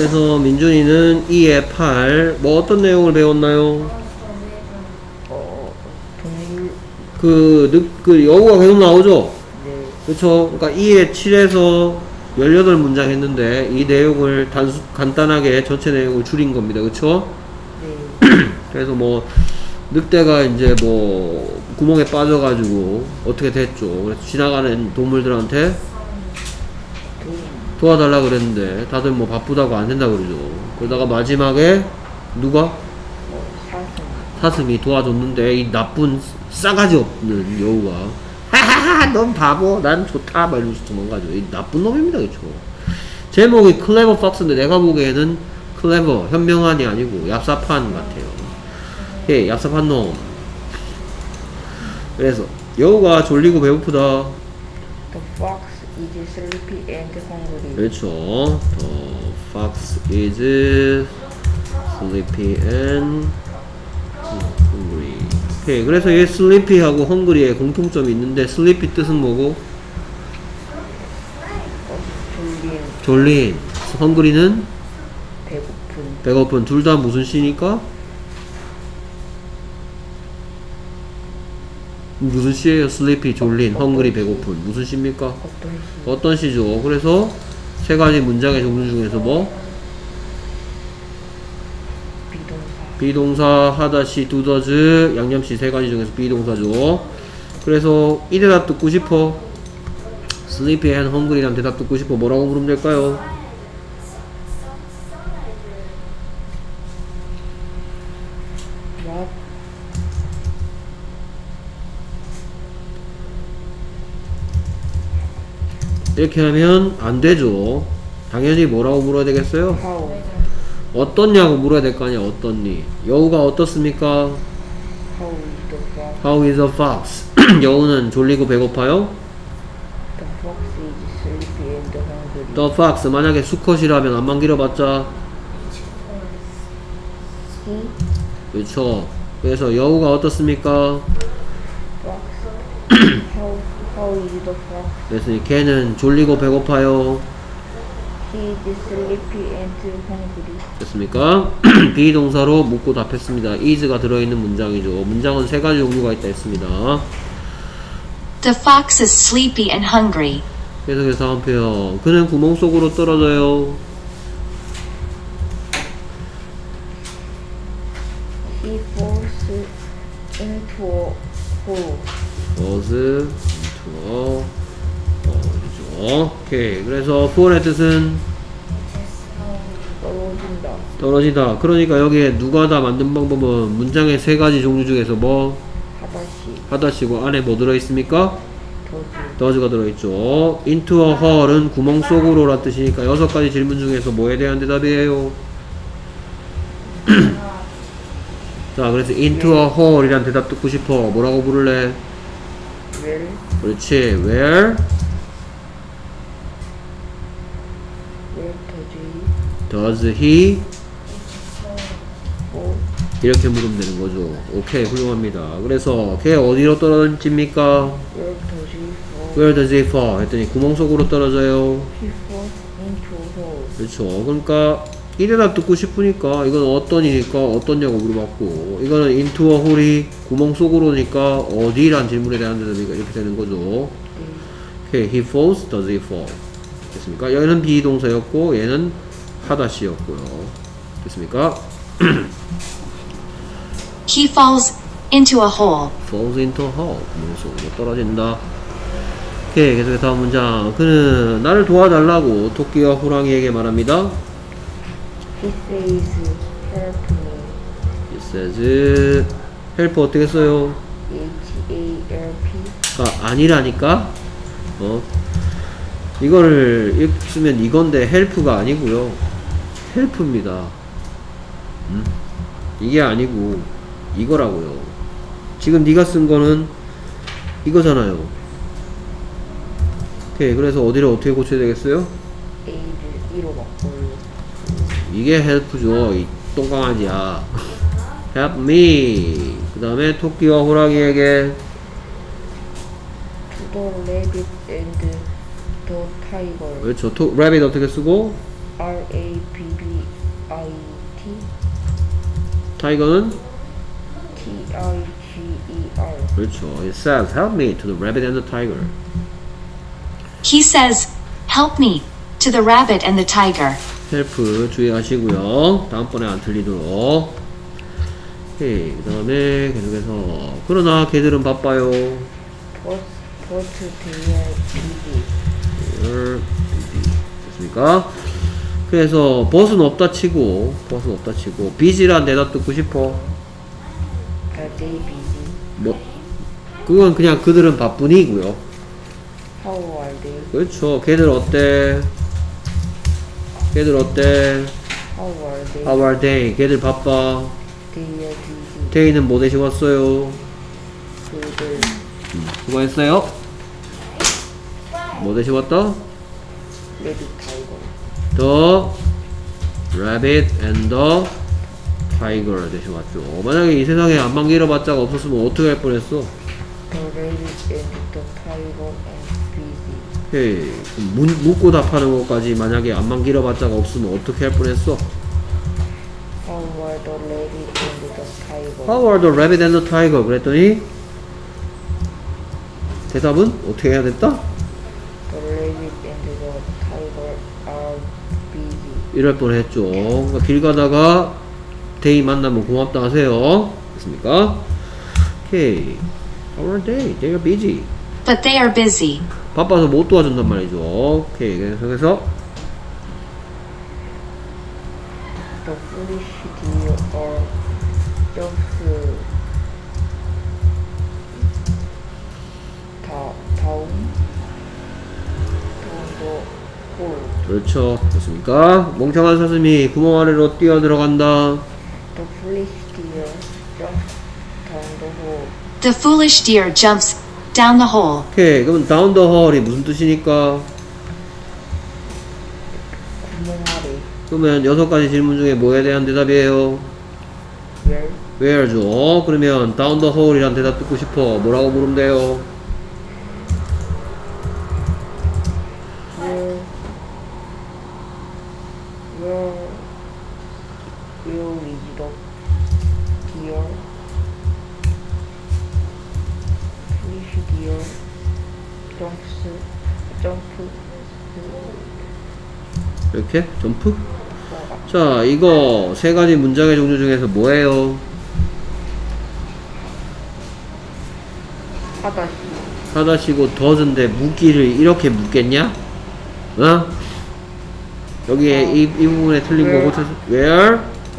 그래서 민준이는 2의 8, 뭐 어떤 내용을 배웠나요? 동물. 그 여우가 계속 나오죠? 네. 그쵸? 그러니까 2의 7에서 18문장 했는데 이 내용을 간단하게 전체 내용을 줄인 겁니다. 그쵸? 네. 그래서 뭐 늑대가 이제 뭐 구멍에 빠져가지고 어떻게 됐죠. 그래서 지나가는 동물들한테 도와달라 그랬는데 다들 뭐 바쁘다고 안 된다 그러죠. 그러다가 마지막에 누가? 사슴이 도와줬는데 이 나쁜 싸가지 없는 여우가 하하하 넌 바보 난 좋다 막 이러면서 도망가죠. 이 나쁜 놈입니다. 그쵸? 제목이 클레버 팍스인데 내가 보기에는 클레버 현명한이 아니고 얍삽한 같아요. 예, 얍삽한 놈. 그래서 여우가 졸리고 배고프다. The fox is sleepy and hungry. 그렇죠. The fox is sleepy and hungry. 오케이. 그래서 얘 sleepy하고 hungry에 공통점이 있는데 sleepy 뜻은 뭐고? 졸린. hungry는 배고픈. 둘 다 무슨 시니까? 무슨 시예요? sleepy 졸린, hungry 배고픈. 무슨 시입니까? 어떤 시죠? 그래서 세 가지 문장의 종류 중에서 뭐? 비동사, 하다시, 두더즈, 양념시 세 가지 중에서 비동사죠. 그래서 이 대답 듣고 싶어. sleepy and hungry란 대답 듣고 싶어. 뭐라고 물으면 될까요? 이렇게 하면 안 되죠. 당연히 뭐라고 물어야 되겠어요? 어떻냐고 물어야 될 거 아니야. 어떻니? 여우가 어떻습니까? How is the fox? 여우는 졸리고 배고파요? The fox is sleepy and hungry. The fox 만약에 수컷이라면 안만 길어봤자 그렇죠. 그래서 여우가 어떻습니까? How is the fox? 그래서 걔는 졸리고 배고파요. He is sleepy and hungry. 됐습니까? 비동사로 묻고 답했습니다. is가 들어있는 문장이죠. 문장은 세 가지 종류가 있다 했습니다. The fox is sleepy and hungry. 계속해서 다음 표현. 그는 구멍 속으로 떨어져요. He falls into a hole. falls into a hole이죠. 오케이. 그래서 fall의 뜻은 떨어지다. 그러니까 여기에 누가 다 만든 방법은 문장의 세 가지 종류 중에서 뭐? 하다시고 안에 뭐 들어있습니까? does가 들어있죠. into a hole은 구멍 속으로 란 뜻이니까 6가지 질문 중에서 뭐에 대한 대답이에요? 자, 그래서 into a hole 이란 대답 듣고 싶어. 뭐라고 부를래? Where? 그렇지. Where does he 이렇게 물으면 되는 거죠. 오케이, 훌륭합니다. 그래서 걔 어디로 떨어집니까? Where does he fall? 했더니 구멍 속으로 떨어져요. He falls into a hole. 그렇죠. 그러니까 이 대답 듣고 싶으니까 이건 어떤이니까 어떻냐고 물어봤고, 이거는 into a hole이 구멍 속으로니까 어디란 질문에 대한 대답이니까 이렇게 되는 거죠. 오케이, he falls, does he fall? 됐습니까? 얘는 비동사였고 얘는 하다시였고요. 됐습니까? He falls into a hole. falls into a hole. 구멍 속으로 떨어진다. 오케이, 계속해서 다음 문장. 그는 나를 도와달라고 토끼와 호랑이에게 말합니다. He says, help me. It says help 어떻게 써요? H-A-L-P. 아니라니까? 이거를 쓰면 이건데 help가 아니고요. help입니다. 이게 아니고 이거라고요. 지금 네가 쓴 거는 이거잖아요. 오케이, 그래서 어디를 어떻게 고쳐야 되겠어요? A를 E로 바꿔요. 이게 help죠. 이 똥강아지야. help me. 그 다음에 토끼와 호랑이에게 To the rabbit and the tiger. 그렇죠. rabbit 어떻게 쓰고? R-A-B-B-I-T. 타이거는 Tiger. 그렇죠. It says help me to the rabbit and the tiger. He says, help me to the rabbit and the tiger. 헬프 주의하시고요. 다음번에 안 틀리도록. 오케이. 그 다음에 계속해서 그러나 걔들은 바빠요. But they are busy. 됐습니까? 그래서 벗은 없다 치고 비지란 대답 듣고 싶어. Are they busy? 뭐 그건 그냥 그들은 바쁘니고요. How are they? 그렇죠. 걔들 어때? How are they? How are they? 걔들 바빠. They are busy. 데이는 뭐 대신 왔어요? 그들 수고했어요. 뭐 대신 왔다? 레디 타이거. The rabbit and the tiger 대신 왔죠. 만약에 이 세상에 안만 길어봤자가 없었으면 어떻게 할 뻔했어? The rabbit and the tiger are busy. 헤이, 묻고 답하는 것까지 만약에 안만 길어봤자가 없으면 어떻게 할 뻔했어? How are the rabbit and the tiger? How are the rabbit and the tiger? 그랬더니 대답은 어떻게 해야 됐다? The rabbit and the tiger are busy. 이럴 뻔했죠. 그러니까 길 가다가 데이 만나면 고맙다 하세요. 됐습니까? 오케이. How are they? They are busy. But they are busy. 바빠서 못 도와준단 말이죠. 오케이. 그래서 The foolish deer are just down the hole. 그렇죠. 됐습니까? 멍청한 사슴이 구멍 아래로 뛰어 들어간다. The foolish deer jumps down the hole. The foolish deer jumps down the hole. 오케이. 그럼 down the hall이 무슨 뜻이니까? 구멍 아래. 그러면 6가지 질문 중에 뭐에 대한 대답이에요? Where? where죠. 그러면 down the hall이란 대답 듣고 싶어. 뭐라고 물으면 돼요? Where is the deer? Foolish deer jump. 이렇게? 점프? 자, 이거 3가지 문장의 종류 중에서 뭐예요? 하다시고 does인데 묻기를 이렇게 묻겠냐? 어? 여기에 이 부분에 틀린 거 고쳐서 where?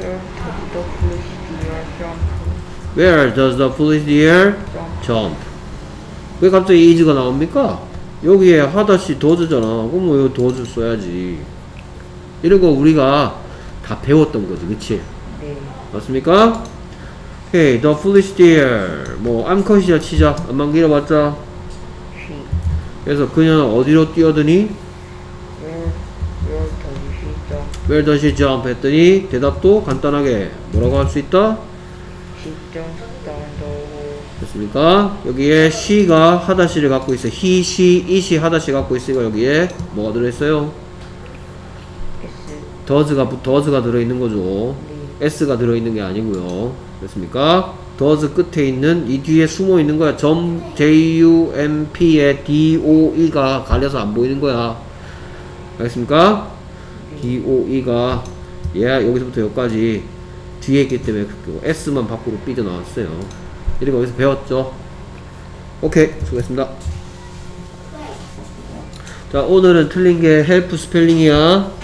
Where does the foolish deer jump? 왜 갑자기 is가 나옵니까? 여기에 하다시 does잖아. 그럼 뭐 이거 does 써야지. 이런 거 우리가 다 배웠던 거지, 그치? 네. 맞습니까? 오케이, the foolish deer. 뭐, 암컷이자 치자. 안만 길어봤자. She. 그래서 그녀는 어디로 뛰어드니? Where does she jump? 했더니 대답도 간단하게 뭐라고 할 수 있다? She jumps down the hole. 됐습니까? 여기에 she가 하다시를 갖고 있어요. he, she, it이 하다시 갖고 있으니까 여기에 뭐가 들어있어요? does가 들어있는 거죠. 네. s가 들어있는 게 아니고요. 됐습니까? does 끝에 있는 이 뒤에 숨어 있는 거야. jump에 doe가 가려서 안 보이는 거야. 알겠습니까? doe가 여기서부터 여기까지 뒤에 있기 때문에 s만 밖으로 삐져나왔어요. 이런 거 여기서 배웠죠? 오케이, 수고했습니다. 자, 오늘은 틀린 게 help 스펠링이야.